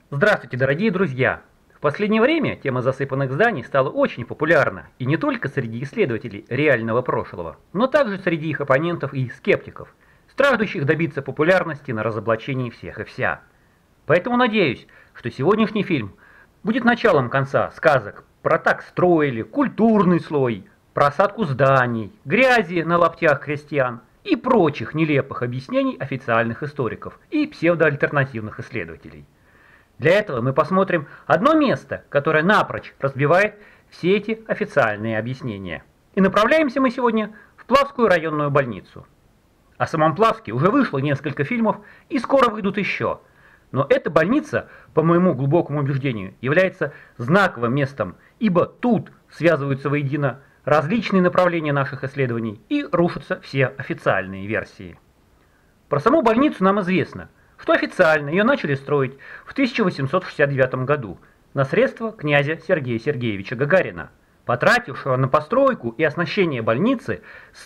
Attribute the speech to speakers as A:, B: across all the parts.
A: Здравствуйте, дорогие друзья! В последнее время тема засыпанных зданий стала очень популярна, и не только среди исследователей реального прошлого, но также среди их оппонентов и скептиков, страждущих добиться популярности на разоблачении всех и вся. Поэтому надеюсь, что сегодняшний фильм будет началом конца сказок про так строили, культурный слой, про осадку зданий, грязи на лаптях крестьян и прочих нелепых объяснений официальных историков и псевдоальтернативных исследователей. Для этого мы посмотрим одно место, которое напрочь разбивает все эти официальные объяснения. И направляемся мы сегодня в Плавскую районную больницу. О самом Плавске уже вышло несколько фильмов и скоро выйдут еще. Но эта больница, по моему глубокому убеждению, является знаковым местом, ибо тут связываются воедино различные направления наших исследований и рушатся все официальные версии. Про саму больницу нам известно, что официально ее начали строить в 1869 году на средства князя Сергея Сергеевича Гагарина, потратившего на постройку и оснащение больницы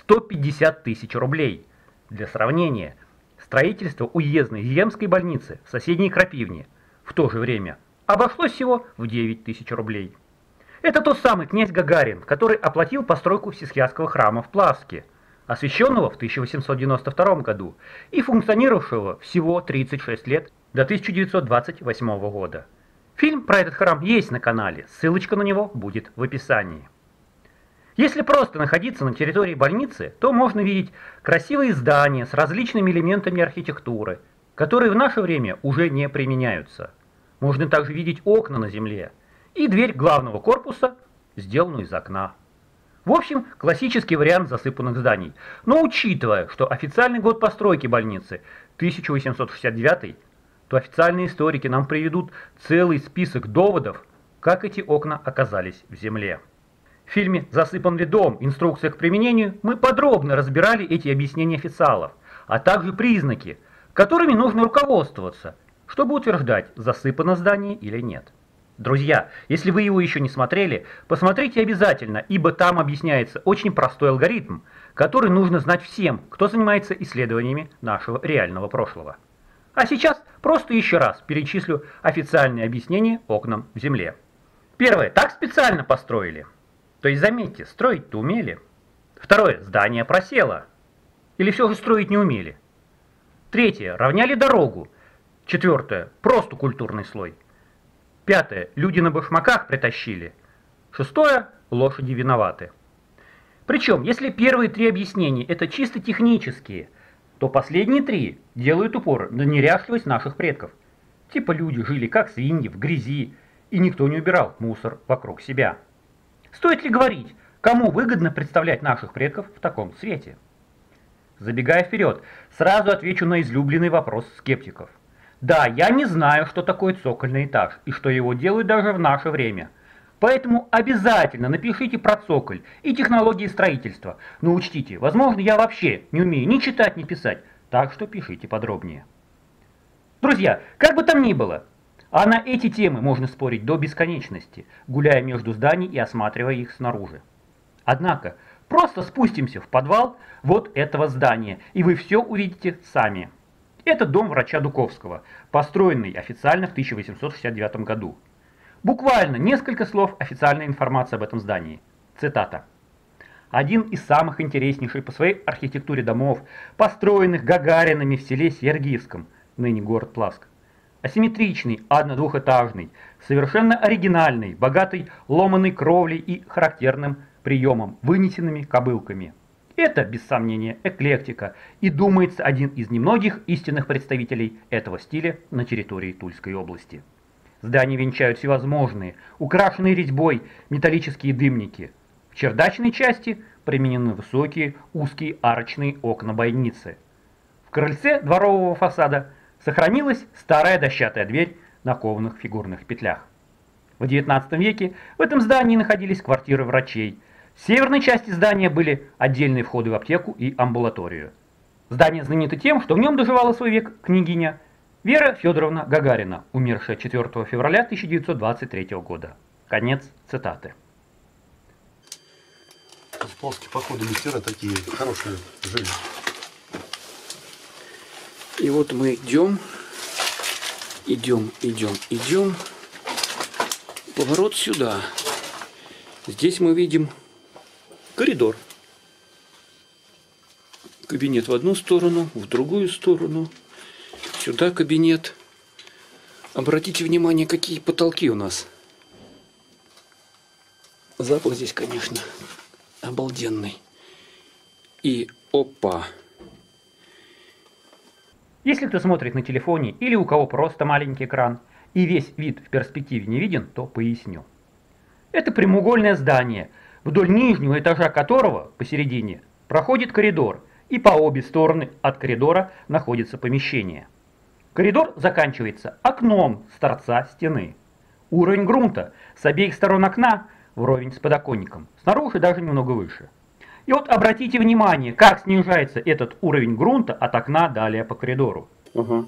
A: 150 тысяч рублей. Для сравнения, строительство уездной земской больницы в соседней Крапивне в то же время обошлось всего в 9 тысяч рублей. Это тот самый князь Гагарин, который оплатил постройку Сисхиастского храма в Плавске, освященного в 1892 году и функционировавшего всего 36 лет до 1928 года. Фильм про этот храм есть на канале, ссылочка на него будет в описании. Если просто находиться на территории больницы, то можно видеть красивые здания с различными элементами архитектуры, которые в наше время уже не применяются. Можно также видеть окна на земле и дверь главного корпуса, сделанную из окна. В общем, классический вариант засыпанных зданий. Но учитывая, что официальный год постройки больницы 1869, то официальные историки нам приведут целый список доводов, как эти окна оказались в земле. В фильме «Засыпан ли дом? Инструкция к применению» мы подробно разбирали эти объяснения официалов, а также признаки, которыми нужно руководствоваться, чтобы утверждать, засыпано здание или нет. Друзья, если вы его еще не смотрели, посмотрите обязательно, ибо там объясняется очень простой алгоритм, который нужно знать всем, кто занимается исследованиями нашего реального прошлого. А сейчас просто еще раз перечислю официальные объяснения окнам в земле. Первое. Так специально построили. То есть, заметьте, строить-то умели. Второе. Здание просело. Или все же строить не умели. Третье. Равняли дорогу. Четвертое. Просто культурный слой. Пятое. Люди на башмаках притащили. Шестое. Лошади виноваты. Причем, если первые три объяснения это чисто технические, то последние три делают упор на неряшливость наших предков. Типа люди жили как свиньи в грязи, и никто не убирал мусор вокруг себя. Стоит ли говорить, кому выгодно представлять наших предков в таком свете? Забегая вперед, сразу отвечу на излюбленный вопрос скептиков. Да, я не знаю, что такое цокольный этаж, и что его делают даже в наше время. Поэтому обязательно напишите про цоколь и технологии строительства. Но учтите, возможно, я вообще не умею ни читать, ни писать, так что пишите подробнее. Друзья, как бы там ни было, а на эти темы можно спорить до бесконечности, гуляя между зданий и осматривая их снаружи. Однако, просто спустимся в подвал вот этого здания, и вы все увидите сами. Это дом врача Дуковского, построенный официально в 1869 году. Буквально несколько слов официальной информации об этом здании. Цитата. Один из самых интереснейших по своей архитектуре домов, построенных Гагаринами в селе Сергиевском, ныне город Плавск. Асимметричный, одно-двухэтажный, совершенно оригинальный, богатый ломаной кровлей и характерным приемом, вынесенными кобылками. Это, без сомнения, эклектика, и думается один из немногих истинных представителей этого стиля на территории Тульской области. Здания венчают всевозможные, украшенные резьбой металлические дымники. В чердачной части применены высокие узкие арочные окна бойницы. В крыльце дворового фасада сохранилась старая дощатая дверь на кованых фигурных петлях. В XIX веке в этом здании находились квартиры врачей. В северной части здания были отдельные входы в аптеку и амбулаторию. Здание знаменито тем, что в нем доживала свой век княгиня Вера Федоровна Гагарина, умершая 4 февраля 1923 года. Конец цитаты.
B: В Плавске, походу, мастера такие хорошие жили.
C: И вот мы идем
A: Идем, идем, идем. Поворот сюда. Здесь мы видим коридор. Кабинет в одну сторону, в другую сторону. Сюда кабинет. Обратите внимание, какие потолки у нас. Запах здесь, конечно, обалденный. И опа. Если кто смотрит на телефоне или у кого просто маленький экран и весь вид в перспективе не виден, то поясню. Это прямоугольное здание, вдоль нижнего этажа которого посередине проходит коридор, и по обе стороны от коридора находится помещение. Коридор заканчивается окном с торца стены. Уровень грунта с обеих сторон окна вровень с подоконником, снаружи даже немного выше. И вот обратите внимание, как снижается этот уровень грунта от окна далее по коридору. Ага.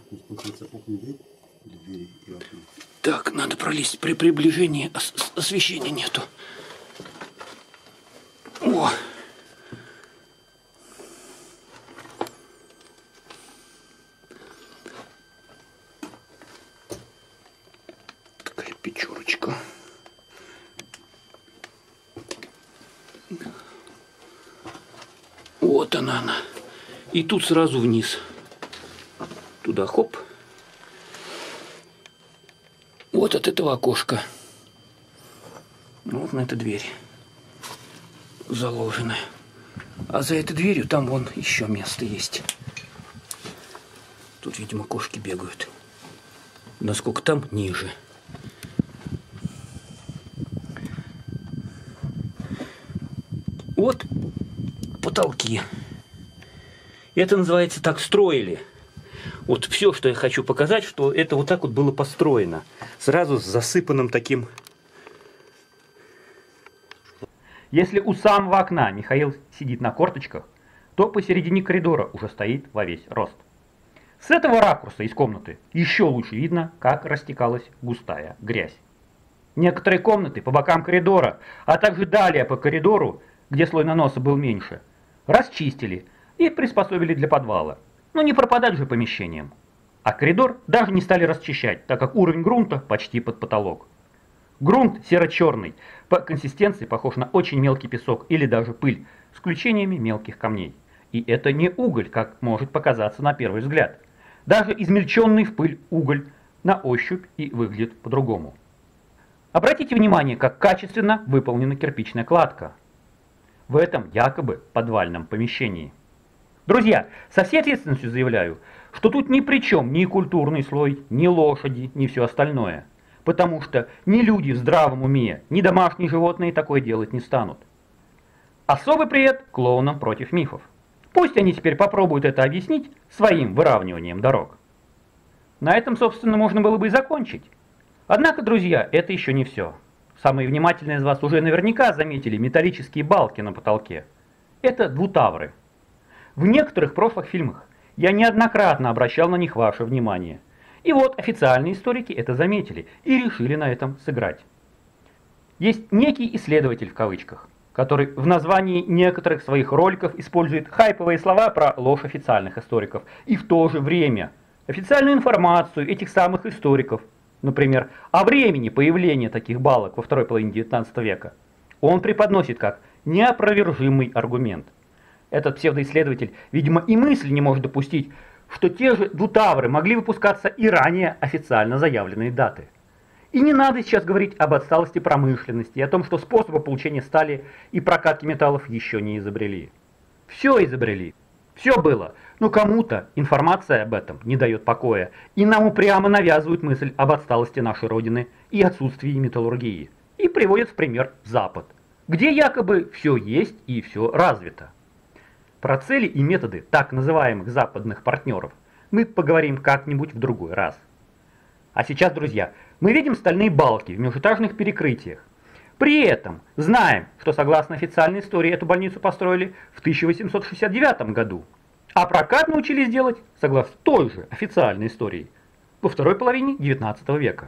A: Так, надо пролезть. При приближении освещения нету. О! Такая печурочка. Вот она. И тут сразу вниз. Туда хоп. Вот от этого окошка. Вот на эту дверь заложена. А за этой дверью там вон еще место есть. Тут, видимо, кошки бегают. Насколько там ниже. Вот потолки. Это называется так строили. Вот все, что я хочу показать, что это вот так вот было построено. Сразу с засыпанным таким. Если у самого окна Михаил сидит на корточках, то посередине коридора уже стоит во весь рост. С этого ракурса из комнаты еще лучше видно, как растекалась густая грязь. Некоторые комнаты по бокам коридора, а также далее по коридору, где слой наноса был меньше, расчистили и приспособили для подвала. Но не пропадать же помещением. А коридор даже не стали расчищать, так как уровень грунта почти под потолок. Грунт серо-черный, по консистенции похож на очень мелкий песок или даже пыль, с исключениями мелких камней. И это не уголь, как может показаться на первый взгляд. Даже измельченный в пыль уголь на ощупь и выглядит по-другому. Обратите внимание, как качественно выполнена кирпичная кладка в этом якобы подвальном помещении. Друзья, со всей ответственностью заявляю, что тут ни при чем ни культурный слой, ни лошади, ни все остальное. Потому что ни люди в здравом уме, ни домашние животные такое делать не станут. Особый привет клоунам против мифов. Пусть они теперь попробуют это объяснить своим выравниванием дорог. На этом, собственно, можно было бы и закончить. Однако, друзья, это еще не все. Самые внимательные из вас уже наверняка заметили металлические балки на потолке. Это двутавры. В некоторых прошлых фильмах я неоднократно обращал на них ваше внимание. И вот официальные историки это заметили и решили на этом сыграть. Есть некий исследователь в кавычках, который в названии некоторых своих роликов использует хайповые слова про ложь официальных историков и в то же время официальную информацию этих самых историков, например, о времени появления таких балок во второй половине 19 века, он преподносит как неопровержимый аргумент. Этот псевдоисследователь, видимо, и мысли не может допустить, что те же двутавры могли выпускаться и ранее официально заявленные даты. И не надо сейчас говорить об отсталости промышленности и о том, что способы получения стали и прокатки металлов еще не изобрели. Все изобрели. Все было. Но кому-то информация об этом не дает покоя. И нам упрямо навязывают мысль об отсталости нашей Родины и отсутствии металлургии. И приводят в пример Запад, где якобы все есть и все развито. Про цели и методы так называемых западных партнеров мы поговорим как-нибудь в другой раз. А сейчас, друзья, мы видим стальные балки в межэтажных перекрытиях. При этом знаем, что согласно официальной истории эту больницу построили в 1869 году, а прокат научились делать, согласно той же официальной истории, во второй половине 19 века.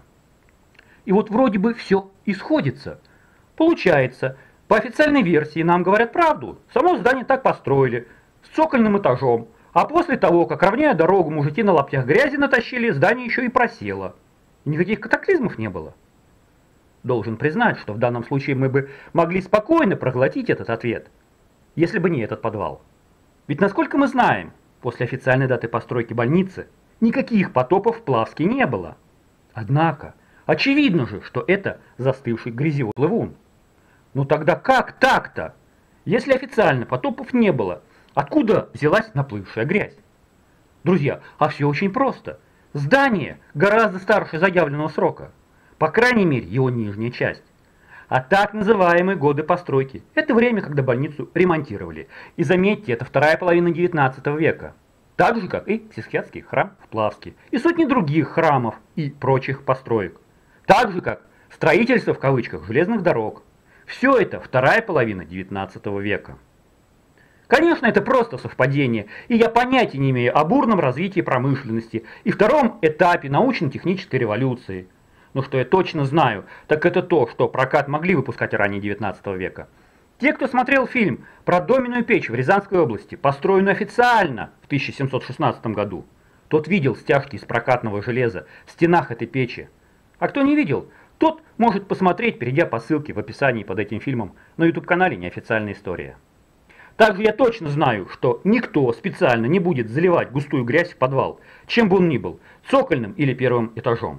A: И вот вроде бы все исходится. Получается, по официальной версии нам говорят правду, само здание так построили, с цокольным этажом, А после того, как, равняя дорогу, мужики на лаптях грязи натащили, здание еще и просело. И никаких катаклизмов не было. Должен признать, что в данном случае мы бы могли спокойно проглотить этот ответ, если бы не этот подвал. Ведь, насколько мы знаем, после официальной даты постройки больницы никаких потопов в Плавске не было. Однако, очевидно же, что это застывший грязевой плывун. Ну тогда как так-то? Если официально потопов не было, откуда взялась наплывшая грязь? Друзья, а все очень просто. Здание гораздо старше заявленного срока. По крайней мере, его нижняя часть. А так называемые годы постройки – это время, когда больницу ремонтировали. И заметьте, это вторая половина 19 века. Так же, как и психиатрский храм в Плавске, и сотни других храмов и прочих построек. Так же, как строительство в кавычках железных дорог. Все это вторая половина 19 века. Конечно, это просто совпадение, и я понятия не имею о бурном развитии промышленности и втором этапе научно-технической революции. Но что я точно знаю, так это то, что прокат могли выпускать ранее 19 века. Те, кто смотрел фильм про доменную печь в Рязанской области, построенную официально в 1716 году, тот видел стяжки из прокатного железа в стенах этой печи. А кто не видел, тот может посмотреть, перейдя по ссылке в описании под этим фильмом на YouTube-канале «Неофициальная история». Также я точно знаю, что никто специально не будет заливать густую грязь в подвал, чем бы он ни был, цокольным или первым этажом.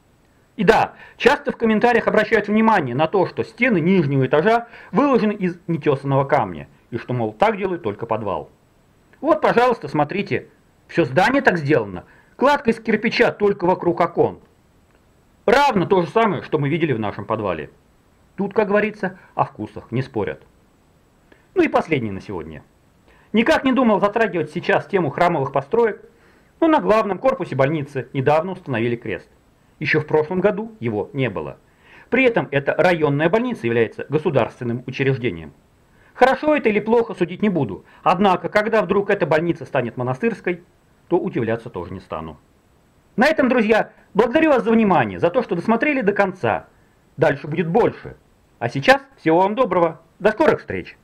A: И да, часто в комментариях обращают внимание на то, что стены нижнего этажа выложены из нетесанного камня, и что, мол, так делает только подвал. Вот, пожалуйста, смотрите, все здание так сделано, кладка из кирпича только вокруг окон. Равно то же самое, что мы видели в нашем подвале. Тут, как говорится, о вкусах не спорят. Ну и последнее на сегодня. Никак не думал затрагивать сейчас тему храмовых построек, но на главном корпусе больницы недавно установили крест. Еще в прошлом году его не было. При этом эта районная больница является государственным учреждением. Хорошо это или плохо судить не буду, однако, когда вдруг эта больница станет монастырской, то удивляться тоже не стану. На этом, друзья, благодарю вас за внимание, за то, что досмотрели до конца. Дальше будет больше. А сейчас всего вам доброго. До скорых встреч!